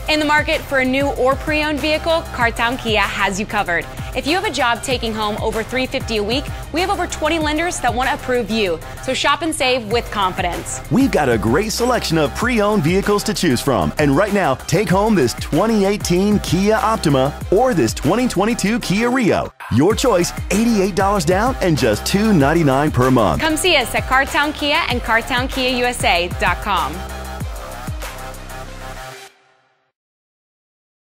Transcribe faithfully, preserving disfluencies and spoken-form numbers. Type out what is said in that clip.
In the market for a new or pre-owned vehicle, Cartown Kia has you covered. If you have a job taking home over three hundred fifty dollars a week, we have over twenty lenders that want to approve you. So shop and save with confidence. We've got a great selection of pre-owned vehicles to choose from. And right now, take home this twenty eighteen Kia Optima or this twenty twenty-two Kia Rio. Your choice, eighty-eight dollars down and just two hundred ninety-nine dollars per month. Come see us at Cartown Kia and Cartown Kia U S A dot com.